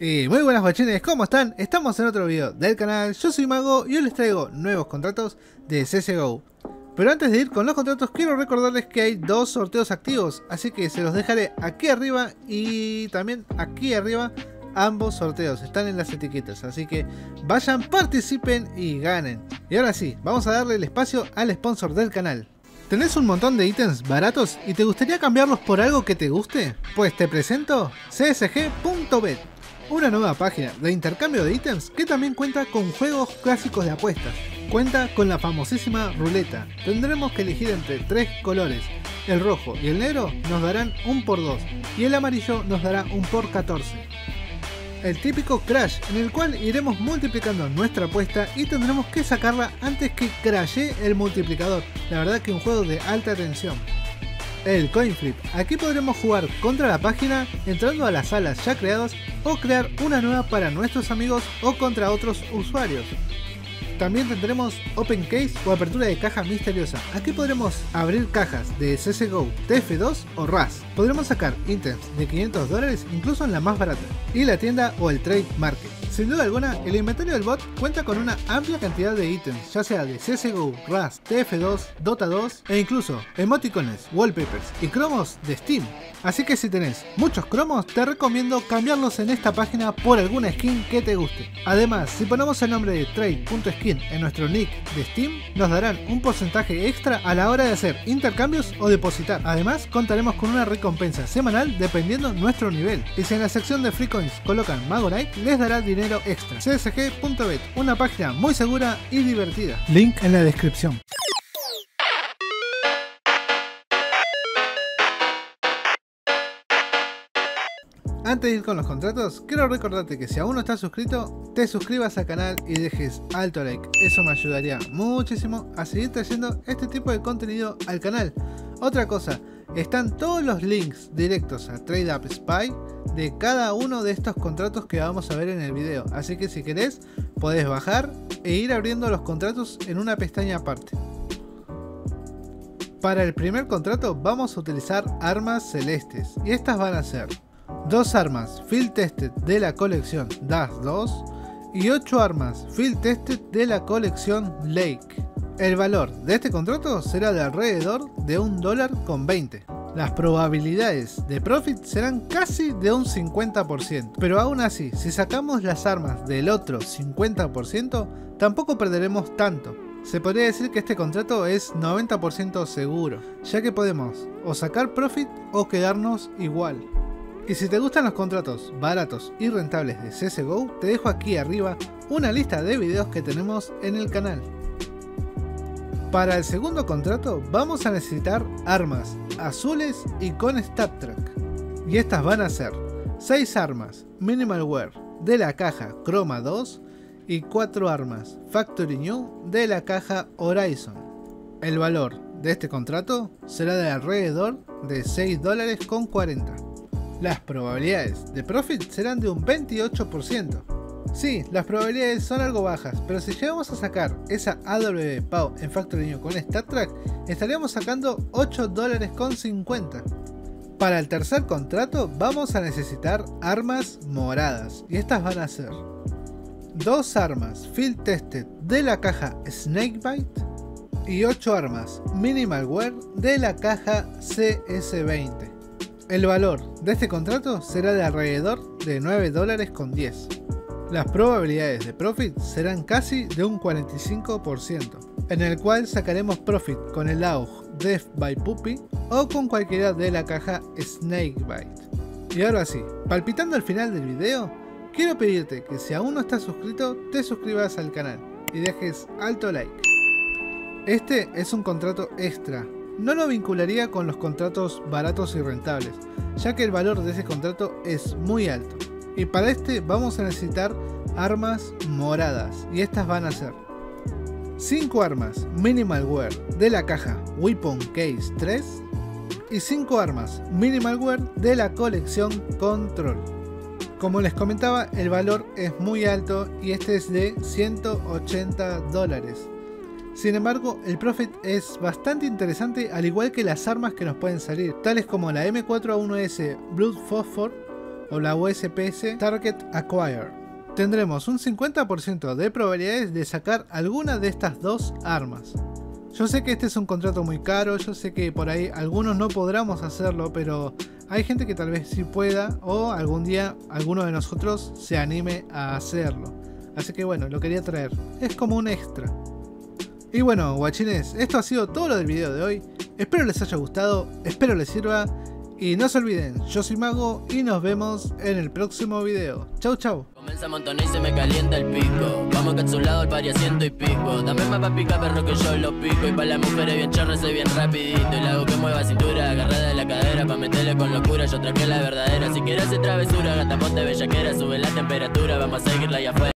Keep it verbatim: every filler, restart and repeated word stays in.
Y muy buenas guachines, ¿cómo están? Estamos en otro video del canal, yo soy Mago y hoy les traigo nuevos contratos de C S G O. Pero antes de ir con los contratos quiero recordarles que hay dos sorteos activos, así que se los dejaré aquí arriba y también aquí arriba. Ambos sorteos están en las etiquetas, así que vayan, participen y ganen. Y ahora sí, vamos a darle el espacio al sponsor del canal. ¿Tenés un montón de ítems baratos y te gustaría cambiarlos por algo que te guste? Pues te presento C S G punto bet, una nueva página de intercambio de ítems que también cuenta con juegos clásicos de apuestas. Cuenta con la famosísima ruleta. Tendremos que elegir entre tres colores. El rojo y el negro nos darán un por dos y el amarillo nos dará un por catorce. El típico crash, en el cual iremos multiplicando nuestra apuesta y tendremos que sacarla antes que crashee el multiplicador. La verdad que un juego de alta tensión. El coin flip, aquí podremos jugar contra la página entrando a las salas ya creadas o crear una nueva para nuestros amigos o contra otros usuarios. También tendremos Open Case o apertura de caja misteriosa. Aquí podremos abrir cajas de C S G O, T F dos o R A S. Podremos sacar ítems de quinientos dólares incluso en la más barata. Y la tienda o el Trade Market. Sin duda alguna, el inventario del bot cuenta con una amplia cantidad de ítems, ya sea de C S G O, R A S, T F dos, Dota dos e incluso emoticones, wallpapers y cromos de Steam. Así que si tenés muchos cromos, te recomiendo cambiarlos en esta página por alguna skin que te guste. Además, si ponemos el nombre de trade punto skin en nuestro nick de Steam, nos darán un porcentaje extra a la hora de hacer intercambios o depositar. Además, contaremos con una recompensa semanal dependiendo nuestro nivel. Y si en la sección de free coins colocan Mago Night, les dará dinero extra. C S G punto bet, una página muy segura y divertida. Link en la descripción. Antes de ir con los contratos, quiero recordarte que si aún no estás suscrito, te suscribas al canal y dejes alto like. Eso me ayudaría muchísimo a seguir trayendo este tipo de contenido al canal. Otra cosa, están todos los links directos a TradeUp Spy de cada uno de estos contratos que vamos a ver en el video. Así que si querés, podés bajar e ir abriendo los contratos en una pestaña aparte. Para el primer contrato vamos a utilizar armas celestes y estas van a ser dos armas Field Tested de la colección Dash dos y ocho armas Field Tested de la colección Lake. El valor de este contrato será de alrededor de un dólar con veinte. Las probabilidades de profit serán casi de un cincuenta por ciento, pero aún así, si sacamos las armas del otro cincuenta por ciento, tampoco perderemos tanto. Se podría decir que este contrato es noventa por ciento seguro, ya que podemos o sacar profit o quedarnos igual. Y si te gustan los contratos baratos y rentables de C S G O, te dejo aquí arriba una lista de videos que tenemos en el canal. Para el segundo contrato vamos a necesitar armas azules y con Stat Track. Y estas van a ser seis armas Minimal Wear de la caja Chroma dos y cuatro armas Factory New de la caja Horizon. El valor de este contrato será de alrededor de seis dólares con cuarenta. Las probabilidades de profit serán de un veintiocho por ciento. Sí, las probabilidades son algo bajas, pero si llegamos a sacar esa A W P A U en Factory New con Stat Track, estaríamos sacando ocho dólares con cincuenta. Para el tercer contrato vamos a necesitar armas moradas, y estas van a ser dos armas Field Tested de la caja Snakebite y ocho armas Minimal Wear de la caja C S veinte. El valor de este contrato será de alrededor de nueve dólares con diez. Las probabilidades de profit serán casi de un cuarenta y cinco por ciento, en el cual sacaremos profit con el A U G Death by Puppy o con cualquiera de la caja Snakebite. Y ahora sí, palpitando al final del video, quiero pedirte que si aún no estás suscrito, te suscribas al canal y dejes alto like. Este es un contrato extra. No lo vincularía con los contratos baratos y rentables, ya que el valor de ese contrato es muy alto. Y para este vamos a necesitar armas moradas, y estas van a ser cinco armas Minimal Wear de la caja Weapon Case tres y cinco armas Minimal Wear de la colección Control. Como les comentaba, el valor es muy alto y este es de ciento ochenta dólares. Sin embargo, el profit es bastante interesante, al igual que las armas que nos pueden salir, tales como la M cuatro A uno S Blood Phosphor o la U S P S Target Acquired. Tendremos un cincuenta por ciento de probabilidades de sacar alguna de estas dos armas. Yo sé que este es un contrato muy caro, yo sé que por ahí algunos no podremos hacerlo, pero hay gente que tal vez sí pueda o algún día alguno de nosotros se anime a hacerlo. Así que bueno, lo quería traer, es como un extra. Y bueno, guachines, esto ha sido todo lo del video de hoy. Espero les haya gustado, espero les sirva. Y no se olviden, yo soy Mago y nos vemos en el próximo video. Chau chau. Comienza a montonar y se me calienta el pico. Vamos encapsulado al pari a ciento y pico. Dame más pa' picar perro que yo lo pico. Y pa' las mujeres bien chorra soy bien rapidito. Y le hago que mueva cintura, agarrada de la cadera. Pa' meterle con locura, yo traje la verdadera. Si quieres hacer travesura, gata ponte bellaquera. Sube la temperatura, vamos a seguirla allá afuera.